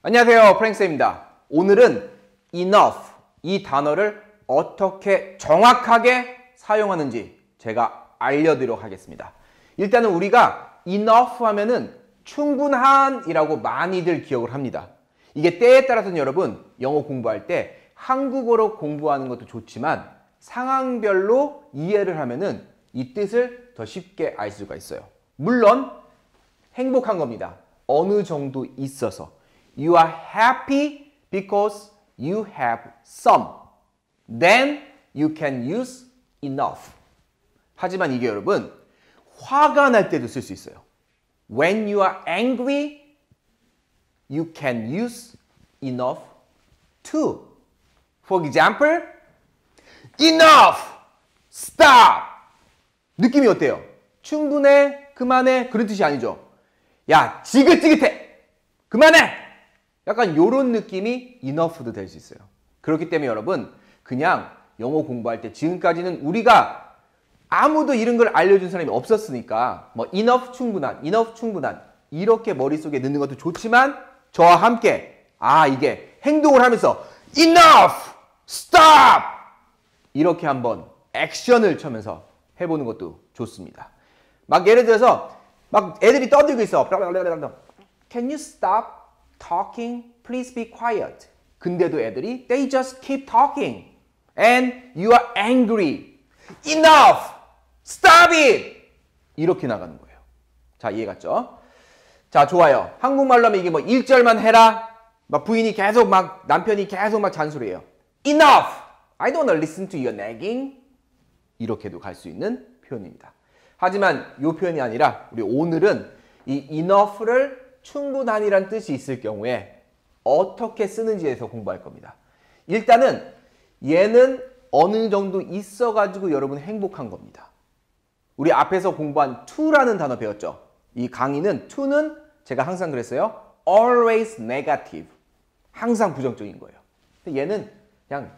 안녕하세요, 프랭스입니다. 오늘은 enough 이 단어를 어떻게 정확하게 사용하는지 제가 알려드리도록 하겠습니다. 일단은 우리가 enough 하면은 충분한 이라고 많이들 기억을 합니다. 이게 때에 따라서는 여러분 영어 공부할 때 한국어로 공부하는 것도 좋지만 상황별로 이해를 하면은 이 뜻을 더 쉽게 알 수가 있어요. 물론 행복한 겁니다. 어느 정도 있어서. You are happy because you have some. Then you can use enough. 하지만 이게 여러분 화가 날 때도 쓸 수 있어요. When you are angry, you can use enough too. For example, enough! Stop! 느낌이 어때요? 충분해, 그만해, 그런 뜻이 아니죠. 야, 지긋지긋해! 그만해! 약간 이런 느낌이 enough도 될 수 있어요. 그렇기 때문에 여러분 그냥 영어 공부할 때 지금까지는 우리가 아무도 이런 걸 알려준 사람이 없었으니까 뭐 enough 충분한, enough 충분한 이렇게 머릿속에 넣는 것도 좋지만 저와 함께 이게 행동을 하면서 enough! stop! 이렇게 한번 액션을 쳐면서 해보는 것도 좋습니다. 막 예를 들어서 막 애들이 떠들고 있어. Can you stop talking? Please be quiet. 근데도 애들이 they just keep talking. And you are angry. Enough! Stop it! 이렇게 나가는 거예요. 자, 이해 갔죠? 자, 좋아요. 한국말로 하면 이게 뭐 1절만 해라. 막 부인이 계속 막 남편이 계속 막 잔소리해요. Enough! I don't want to listen to your nagging. 이렇게도 갈 수 있는 표현입니다. 하지만 이 표현이 아니라 우리 오늘은 이 enough를 충분한이란 뜻이 있을 경우에 어떻게 쓰는지에서 공부할 겁니다. 일단은 얘는 어느 정도 있어가지고 여러분 행복한 겁니다. 우리 앞에서 공부한 to라는 단어 배웠죠? 이 강의는 to는 제가 항상 그랬어요. always negative. 항상 부정적인 거예요. 근데 얘는 그냥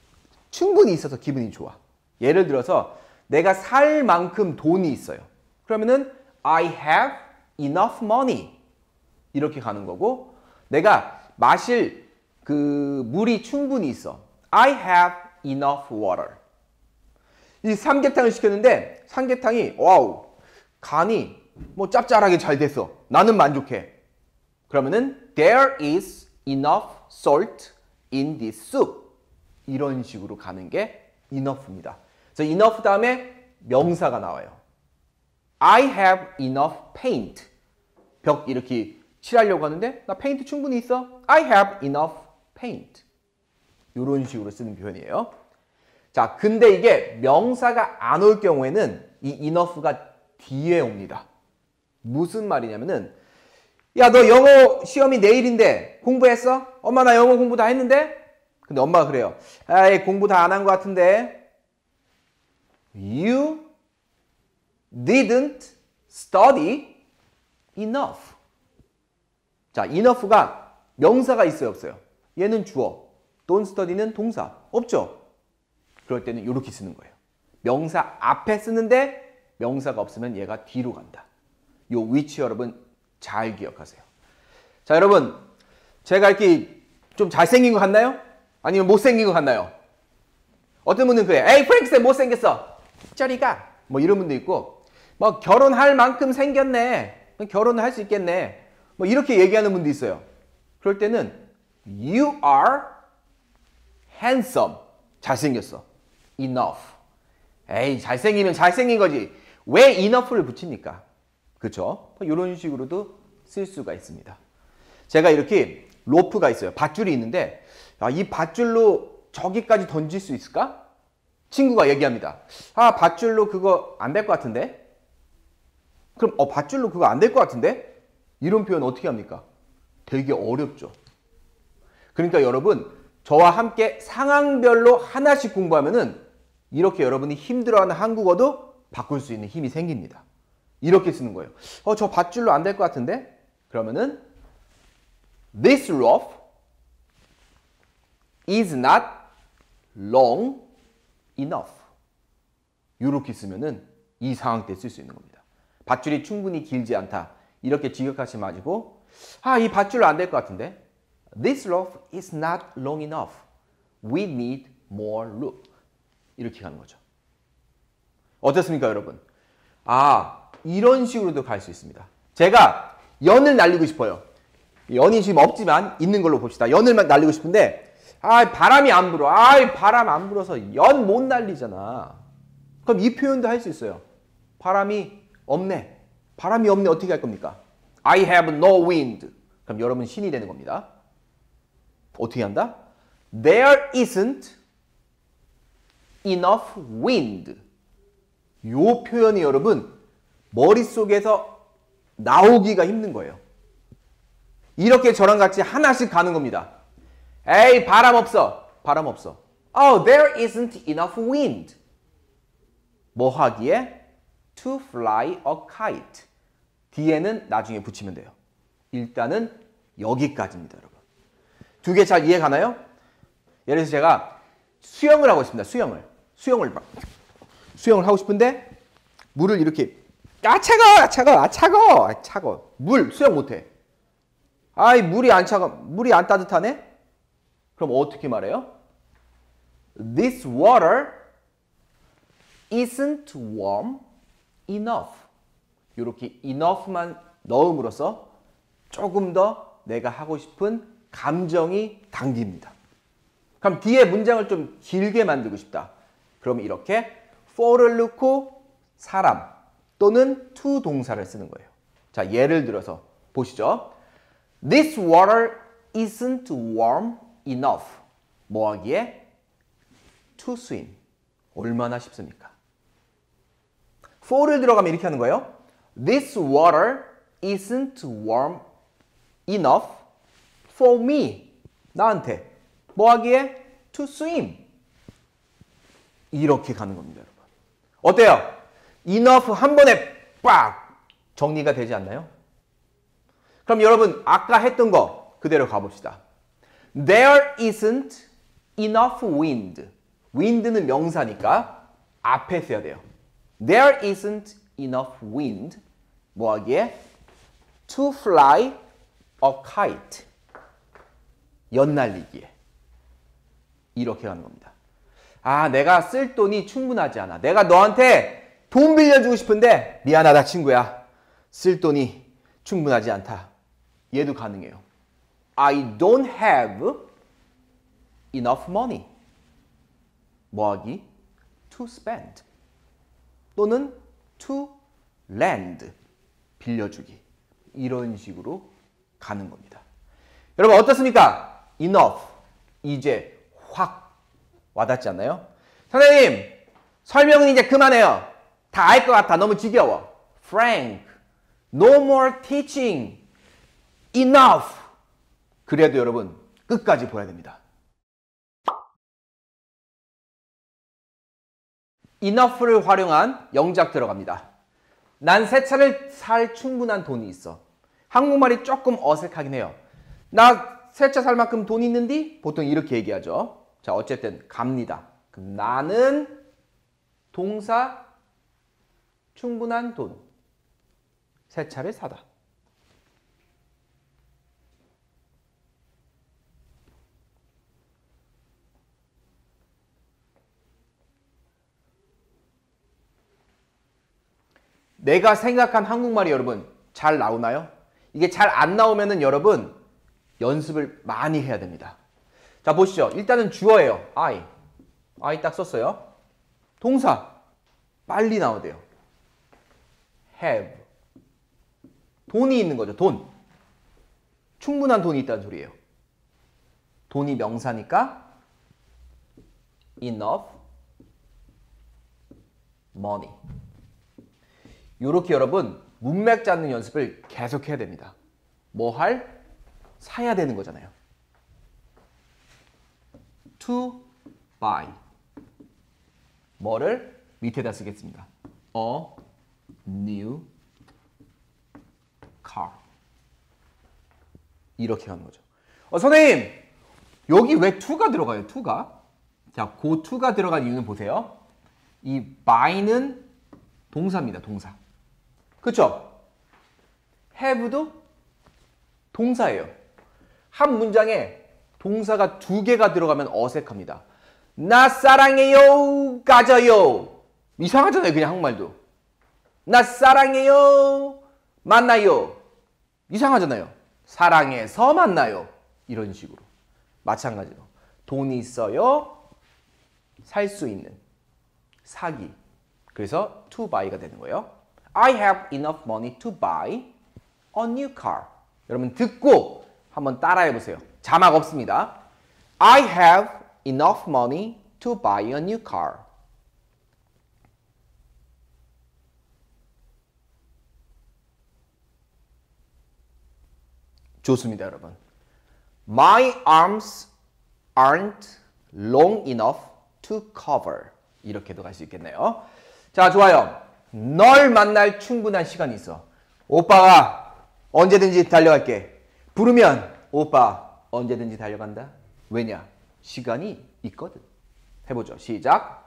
충분히 있어서 기분이 좋아. 예를 들어서 내가 살 만큼 돈이 있어요. 그러면은 I have enough money. 이렇게 가는 거고 내가 마실 그 물이 충분히 있어. I have enough water. 이 삼계탕을 시켰는데 삼계탕이 와우 간이 뭐 짭짤하게 잘 됐어. 나는 만족해. 그러면은 there is enough salt in this soup. 이런 식으로 가는 게 enough입니다. 그래서 enough 다음에 명사가 나와요. I have enough paint. 벽 이렇게 칠하려고 하는데 나 페인트 충분히 있어. I have enough paint. 이런 식으로 쓰는 표현이에요. 자, 근데 이게 명사가 안 올 경우에는 이 enough가 뒤에 옵니다. 무슨 말이냐면은 야, 너 영어 시험이 내일인데 공부했어? 엄마 나 영어 공부 다 했는데? 근데 엄마가 그래요. 아이, 공부 다 안 한 것 같은데. You didn't study enough. 자, enough가 명사가 있어요, 없어요? 얘는 주어, don't study는 동사, 없죠? 그럴 때는 이렇게 쓰는 거예요. 명사 앞에 쓰는데 명사가 없으면 얘가 뒤로 간다. 요 위치 여러분 잘 기억하세요. 자, 여러분 제가 이렇게 좀 잘생긴 것 같나요? 아니면 못생긴 것 같나요? 어떤 분은 그래. 에이, 프랭스 못생겼어. 저리 가. 뭐 이런 분도 있고 뭐 결혼할 만큼 생겼네. 결혼을 할 수 있겠네. 뭐 이렇게 얘기하는 분도 있어요. 그럴 때는 you are handsome. 잘생겼어. enough. 에이, 잘생기면 잘생긴 거지. 왜 enough를 붙입니까? 그렇죠? 이런 식으로도 쓸 수가 있습니다. 제가 이렇게 로프가 있어요. 밧줄이 있는데 이 밧줄로 저기까지 던질 수 있을까? 친구가 얘기합니다. 밧줄로 그거 안 될 것 같은데? 그럼 밧줄로 그거 안 될 것 같은데? 이런 표현 어떻게 합니까? 되게 어렵죠. 그러니까 여러분 저와 함께 상황별로 하나씩 공부하면은 이렇게 여러분이 힘들어하는 한국어도 바꿀 수 있는 힘이 생깁니다. 이렇게 쓰는 거예요. 저 밧줄로 안 될 것 같은데? 그러면은 This rope is not long enough. 이렇게 쓰면은 이 상황 때 쓸 수 있는 겁니다. 밧줄이 충분히 길지 않다. 이렇게 지적하지 마시고 이 밧줄로 안 될 것 같은데? This roof is not long enough. We need more roof. 이렇게 가는 거죠. 어떻습니까, 여러분? 아, 이런 식으로도 갈 수 있습니다. 제가 연을 날리고 싶어요. 연이 지금 없지만 있는 걸로 봅시다. 연을 막 날리고 싶은데 바람이 안 불어. 바람 안 불어서 연 못 날리잖아. 그럼 이 표현도 할 수 있어요. 바람이 없네. 바람이 없네. 어떻게 할 겁니까? I have no wind. 그럼 여러분 신이 되는 겁니다. 어떻게 한다? There isn't enough wind. 요 표현이 여러분 머릿속에서 나오기가 힘든 거예요. 이렇게 저랑 같이 하나씩 가는 겁니다. 에이, 바람 없어. 바람 없어. Oh, there isn't enough wind. 뭐 하기에? To fly a kite. 뒤에는 나중에 붙이면 돼요. 일단은 여기까지입니다, 여러분. 두 개 잘 이해 가나요? 예를 들어서 제가 수영을 하고 싶습니다. 수영을 하고 싶은데 물을 이렇게 차가워. 물 수영 못해. 물이 안 따뜻하네? 그럼 어떻게 말해요? This water isn't warm enough. 이렇게 enough만 넣음으로써 조금 더 내가 하고 싶은 감정이 당깁니다. 그럼 뒤에 문장을 좀 길게 만들고 싶다. 그럼 이렇게 for를 넣고 사람 또는 to 동사를 쓰는 거예요. 자, 예를 들어서 보시죠. This water isn't warm enough. 뭐 하기에? To swim. 얼마나 쉽습니까? for를 들어가면 이렇게 하는 거예요. This water isn't warm enough for me. 나한테. 뭐 하기에? To swim. 이렇게 가는 겁니다, 여러분. 어때요? enough 한 번에 빡 정리가 되지 않나요? 그럼 여러분 아까 했던 거 그대로 가봅시다. There isn't enough wind. wind는 명사니까 앞에 써야 돼요. There isn't enough wind. 뭐 하기에? To fly a kite. 연 날리기에. 이렇게 가는 겁니다. 내가 쓸 돈이 충분하지 않아. 내가 너한테 돈 빌려주고 싶은데 미안하다 친구야. 쓸 돈이 충분하지 않다. 얘도 가능해요. I don't have enough money. 뭐 하기? To spend. 또는 to lend. 빌려주기. 이런 식으로 가는 겁니다. 여러분 어떻습니까? enough. 이제 확 와닿지 않나요? 선생님, 설명은 이제 그만해요. 다 알 것 같아. 너무 지겨워. Frank, no more teaching. Enough. 그래도 여러분 끝까지 보야 됩니다. enough를 활용한 영작 들어갑니다. 난 새 차를 살 충분한 돈이 있어. 한국말이 조금 어색하긴 해요. 나 새 차 살 만큼 돈 있는디? 보통 이렇게 얘기하죠. 자, 어쨌든 갑니다. 그럼 나는 동사 충분한 돈. 새 차를 사다. 내가 생각한 한국말이 여러분 잘 나오나요? 이게 잘 안 나오면은 여러분 연습을 많이 해야 됩니다. 자, 보시죠. 일단은 주어예요. I 딱 썼어요. 동사 빨리 나와야 돼요. have. 돈이 있는 거죠. 돈. 충분한 돈이 있다는 소리예요. 돈이 명사니까 enough money. 요렇게 여러분 문맥 잡는 연습을 계속 해야 됩니다. 뭐 할? 사야 되는 거잖아요. To buy. 뭐를 밑에다 쓰겠습니다. A new car. 이렇게 하는 거죠. 선생님, 여기 왜 to가 들어가요? to가? 자, 그 to가 들어간 이유는 보세요. 이 buy는 동사입니다. 동사. 그쵸? have도 동사예요. 한 문장에 동사가 2개가 들어가면 어색합니다. 나 사랑해요, 가져요. 이상하잖아요, 그냥 한국말도. 나 사랑해요, 만나요. 이상하잖아요. 사랑해서 만나요. 이런 식으로. 마찬가지로. 돈 있어요, 살 수 있는. 사기. 그래서 to buy가 되는 거예요. I have enough money to buy a new car. 여러분 듣고 한번 따라해 보세요. 자막 없습니다. I have enough money to buy a new car. 좋습니다, 여러분. My arms aren't long enough to cover. 이렇게도 갈 수 있겠네요. 자, 좋아요. 널 만날 충분한 시간이 있어. 오빠가 언제든지 달려갈게. 부르면 오빠 언제든지 달려간다. 왜냐? 시간이 있거든. 해보죠. 시작.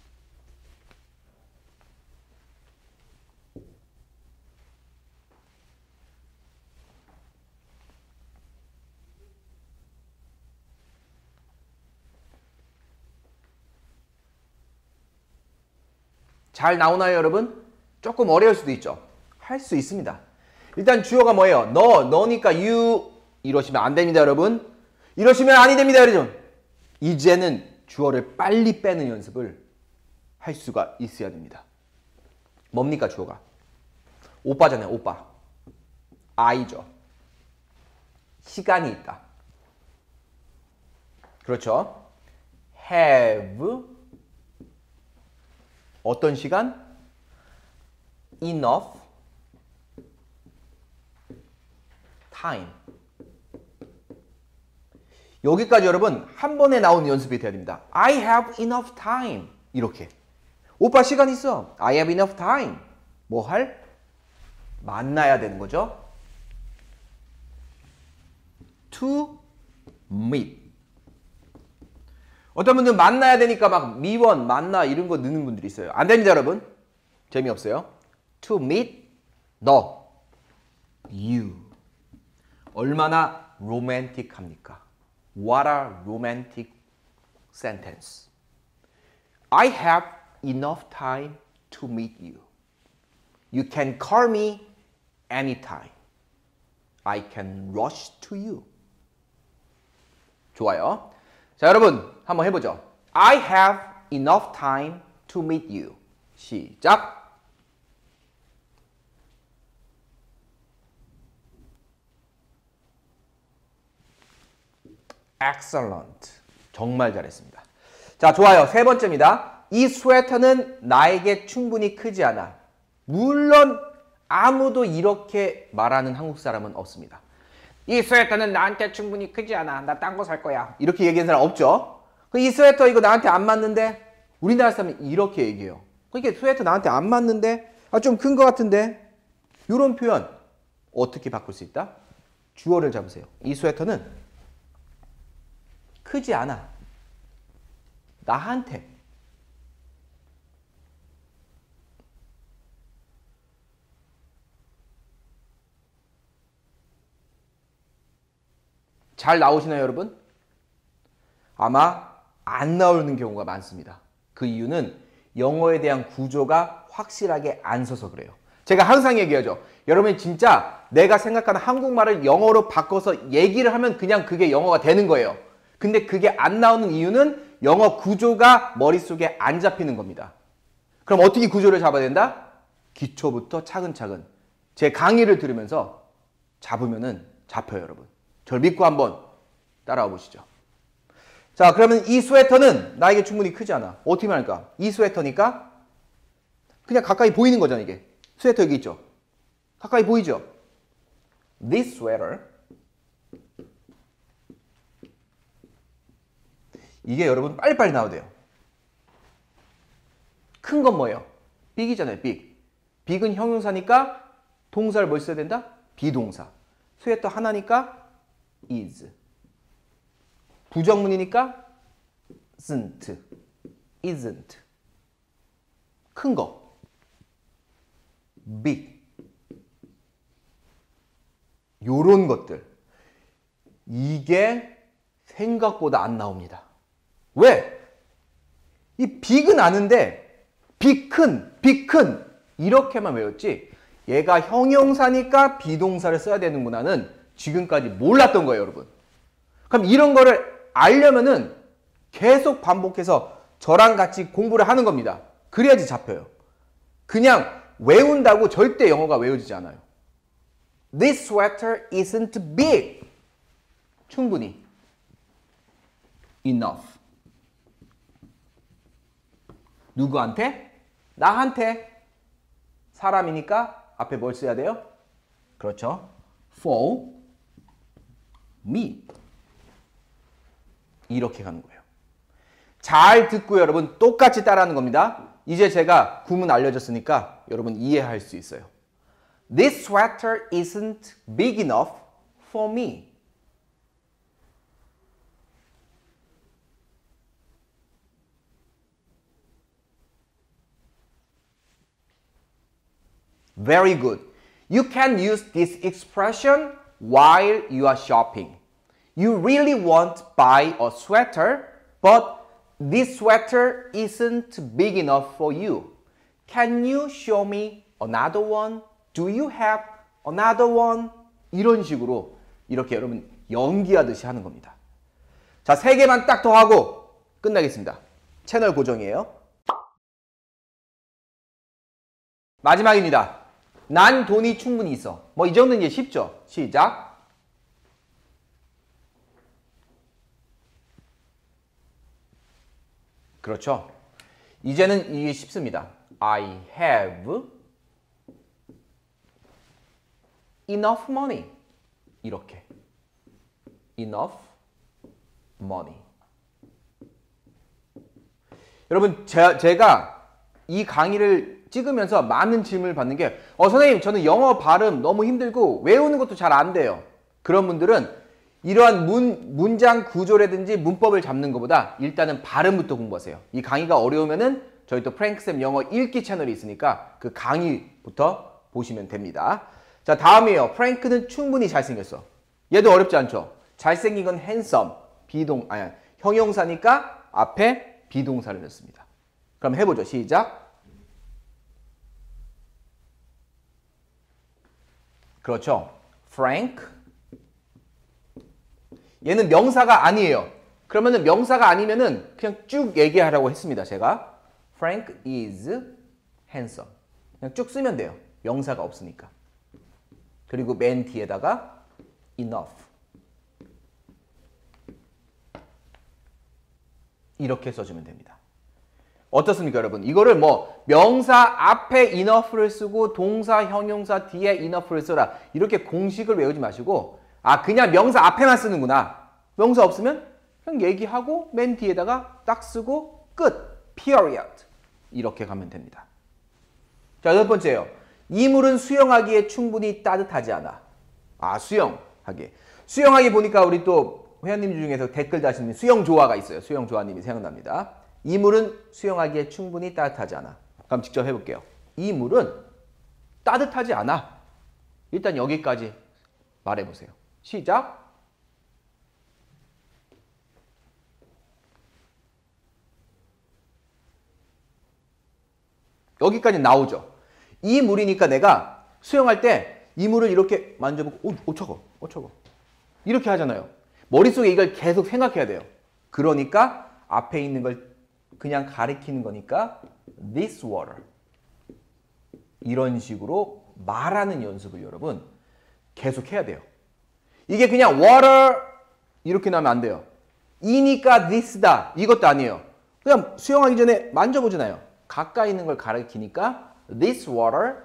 잘 나오나요, 여러분? 조금 어려울 수도 있죠. 할 수 있습니다. 일단 주어가 뭐예요? 너니까 you 이러시면 안 됩니다, 여러분. 이러시면 아니 됩니다, 여러분. 이제는 주어를 빨리 빼는 연습을 할 수가 있어야 됩니다. 뭡니까, 주어가? 오빠잖아요, 오빠. I죠. 시간이 있다. 그렇죠? have 어떤 시간? enough time. 여기까지 여러분 한 번에 나오는 연습이 돼야 됩니다. I have enough time. 이렇게. 오빠 시간 있어. I have enough time. 뭐 할? 만나야 되는 거죠. To meet. 어떤 분들은 만나야 되니까 막 미원, 만나 이런 거 넣는 분들이 있어요. 안 됩니다, 여러분. 재미없어요. To meet 너, you. 얼마나 로맨틱합니까? What a romantic sentence. I have enough time to meet you. You can call me anytime. I can rush to you. 좋아요. 자, 여러분 한번 해보죠. I have enough time to meet you. 시작. Excellent. 정말 잘했습니다. 자, 좋아요. 세 번째입니다. 이 스웨터는 나에게 충분히 크지 않아. 물론 아무도 이렇게 말하는 한국 사람은 없습니다. 이 스웨터는 나한테 충분히 크지 않아. 나 딴 거 살 거야. 이렇게 얘기하는 사람 없죠? 이 스웨터 이거 나한테 안 맞는데? 우리나라 사람은 이렇게 얘기해요. 이게 스웨터 나한테 안 맞는데? 아, 좀 큰 거 같은데? 이런 표현 어떻게 바꿀 수 있다? 주어를 잡으세요. 이 스웨터는 크지 않아. 나한테. 잘 나오시나요, 여러분? 아마 안 나오는 경우가 많습니다. 그 이유는 영어에 대한 구조가 확실하게 안 서서 그래요. 제가 항상 얘기하죠. 여러분이 진짜 내가 생각하는 한국말을 영어로 바꿔서 얘기를 하면 그냥 그게 영어가 되는 거예요. 근데 그게 안 나오는 이유는 영어 구조가 머릿속에 안 잡히는 겁니다. 그럼 어떻게 구조를 잡아야 된다? 기초부터 차근차근 제 강의를 들으면서 잡으면은 잡혀요, 여러분. 저를 믿고 한번 따라와 보시죠. 자, 그러면 이 스웨터는 나에게 충분히 크지 않아. 어떻게 말할까? 이 스웨터니까 그냥 가까이 보이는 거잖아, 이게. 스웨터 여기 있죠? 가까이 보이죠? This sweater. 이게 여러분 빨리빨리 나와야 돼요. 큰 건 뭐예요? big이잖아요, big. big은 형용사니까 동사를 뭘 써야 된다? 비동사. 스웨터 하나니까 is. 부정문이니까 isn't. isn't. 큰 거. big. 요런 것들. 이게 생각보다 안 나옵니다. 왜? 이 빅은 아는데 빅 큰 이렇게만 외웠지 얘가 형용사니까 비동사를 써야 되는구나는 지금까지 몰랐던 거예요, 여러분. 그럼 이런 거를 알려면은 계속 반복해서 저랑 같이 공부를 하는 겁니다. 그래야지 잡혀요. 그냥 외운다고 절대 영어가 외워지지 않아요. This sweater isn't big. 충분히. Enough. 누구한테? 나한테. 사람이니까 앞에 뭘 써야 돼요? 그렇죠. For me. 이렇게 가는 거예요. 잘 듣고 여러분 똑같이 따라하는 겁니다. 이제 제가 구문 알려줬으니까 여러분 이해할 수 있어요. This sweater isn't big enough for me. Very good. You can use this expression while you are shopping. You really want to buy a sweater, but this sweater isn't big enough for you. Can you show me another one? Do you have another one? 이런 식으로 이렇게 여러분 연기하듯이 하는 겁니다. 자, 3개만 딱 더 하고 끝나겠습니다. 채널 고정이에요. 마지막입니다. 난 돈이 충분히 있어. 뭐 이 정도는 이제 쉽죠? 시작. 그렇죠. 이제는 이게 쉽습니다. I have enough money. 이렇게. enough money. 여러분, 제가 이 강의를 찍으면서 많은 질문을 받는 게 선생님 저는 영어 발음 너무 힘들고 외우는 것도 잘 안 돼요. 그런 분들은 이러한 문장 구조라든지 문법을 잡는 것보다 일단은 발음부터 공부하세요. 이 강의가 어려우면은 저희 또 프랭크쌤 영어 읽기 채널이 있으니까 그 강의부터 보시면 됩니다. 자, 다음이에요. 프랭크는 충분히 잘생겼어. 얘도 어렵지 않죠? 잘생긴 건 handsome, 형용사니까 앞에 비동사를 넣습니다. 그럼 해보죠. 시작. 그렇죠. Frank. 얘는 명사가 아니에요. 그러면은 명사가 아니면은 그냥 쭉 얘기하라고 했습니다. 제가. Frank is handsome. 그냥 쭉 쓰면 돼요. 명사가 없으니까. 그리고 맨 뒤에다가 enough. 이렇게 써주면 됩니다. 어떻습니까, 여러분? 이거를 뭐 명사 앞에 enough를 쓰고 동사, 형용사 뒤에 enough를 써라. 이렇게 공식을 외우지 마시고 그냥 명사 앞에만 쓰는구나. 명사 없으면 그냥 얘기하고 맨 뒤에다가 딱 쓰고 끝. period. 이렇게 가면 됩니다. 자, 8번째예요. 이물은 수영하기에 충분히 따뜻하지 않아. 수영하기. 수영하기 보니까 우리 또 회원님 중에서 댓글 다시는 수영조화가 있어요. 수영조화님이 생각납니다. 이물은 수영하기에 충분히 따뜻하지 않아. 그럼 직접 해볼게요. 이물은 따뜻하지 않아. 일단 여기까지 말해보세요. 시작. 여기까지 나오죠. 이 물이니까 내가 수영할 때 이 물을 이렇게 만져보고 차가워. 이렇게 하잖아요. 머릿속에 이걸 계속 생각해야 돼요. 그러니까 앞에 있는 걸 그냥 가리키는 거니까 this water. 이런 식으로 말하는 연습을 여러분 계속 해야 돼요. 이게 그냥 water 이렇게 나오면 안 돼요. 이니까 this다. 이것도 아니에요. 그냥 수영하기 전에 만져보잖아요. 가까이 있는 걸 가리키니까 this water,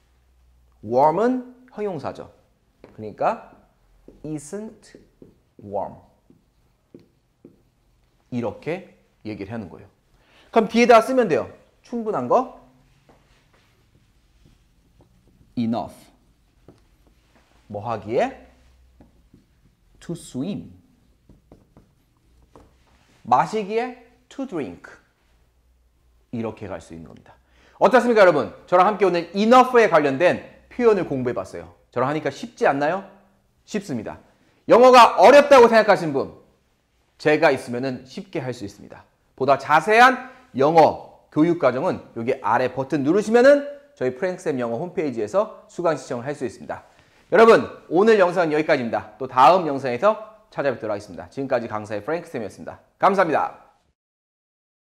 warm은 형용사죠. 그러니까 isn't warm. 이렇게 얘기를 하는 거예요. 그럼 뒤에다 쓰면 돼요. 충분한 거. enough. 뭐 하기에? to swim. 마시기에? to drink. 이렇게 갈 수 있는 겁니다. 어떻습니까, 여러분? 저랑 함께 오늘 enough에 관련된 표현을 공부해 봤어요. 저랑 하니까 쉽지 않나요? 쉽습니다. 영어가 어렵다고 생각하시는 분, 제가 있으면 쉽게 할 수 있습니다. 보다 자세한 영어 교육 과정은 여기 아래 버튼 누르시면은 저희 프랭크쌤 영어 홈페이지에서 수강 신청을 할 수 있습니다. 여러분, 오늘 영상은 여기까지입니다. 또 다음 영상에서 찾아뵙도록 하겠습니다. 지금까지 강사의 프랭크쌤이었습니다. 감사합니다.